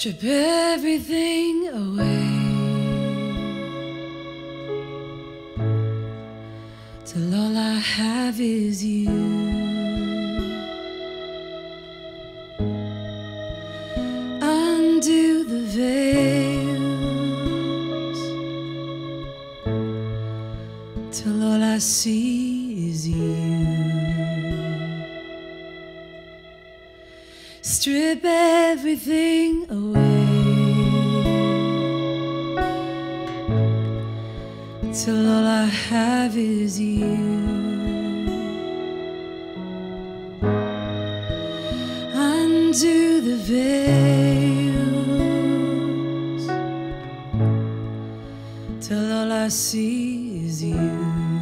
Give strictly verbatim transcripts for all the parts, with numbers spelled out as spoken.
Strip everything away till all I have is you. Undo the veils till all I see is you. Strip everything away till all I have is you. Undo the veils till all I see is you.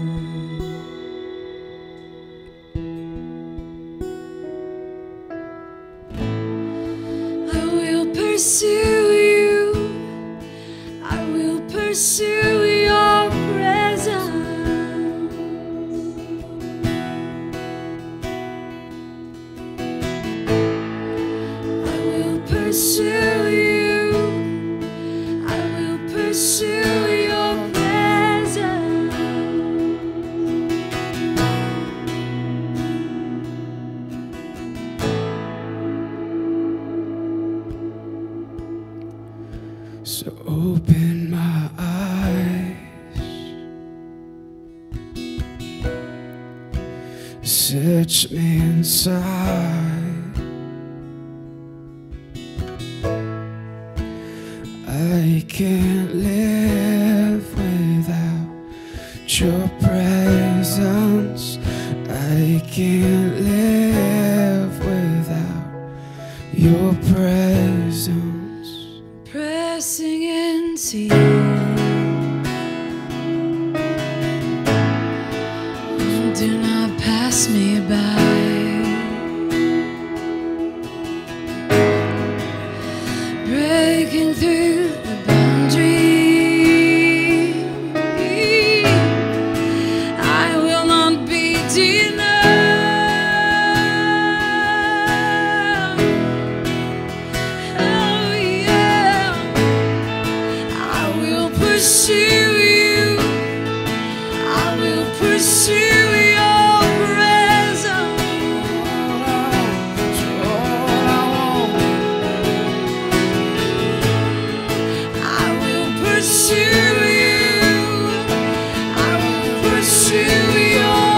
Pursue you, I will pursue your presence. I will pursue you, I will pursue your presence. So open my eyes, search me inside. I can't live without your presence. I can't live without your presence. Pressing into you, do not pass me by. Breaking through the boundary, I will not be denied. Pursue you, I will pursue your presence. All I want, I will pursue you, I will pursue your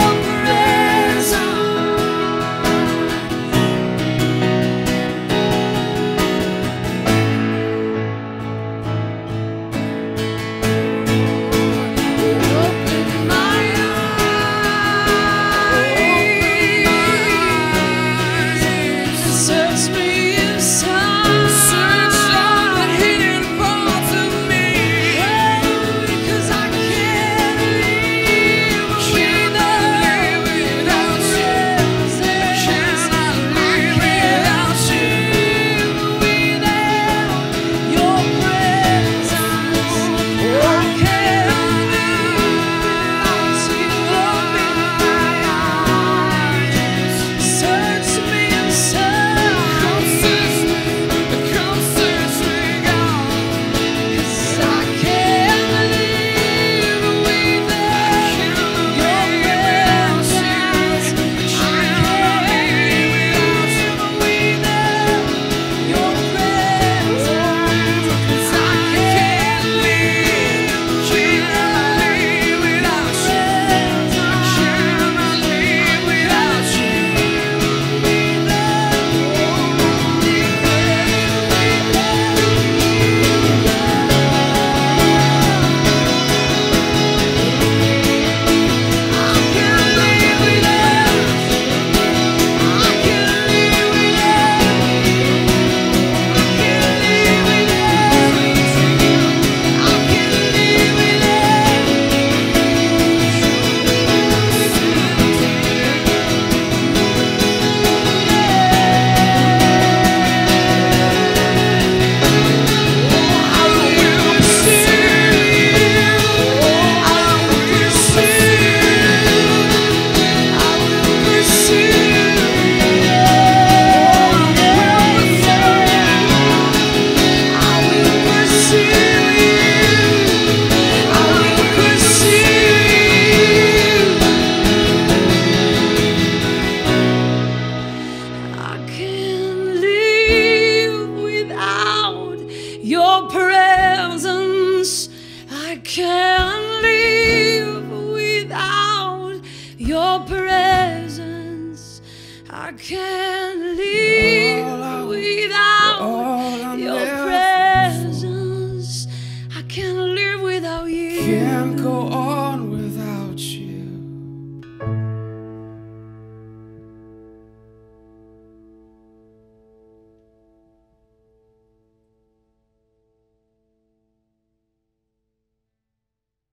I can't live without your presence. I can't live without your presence. I can't live without you. Can't go on.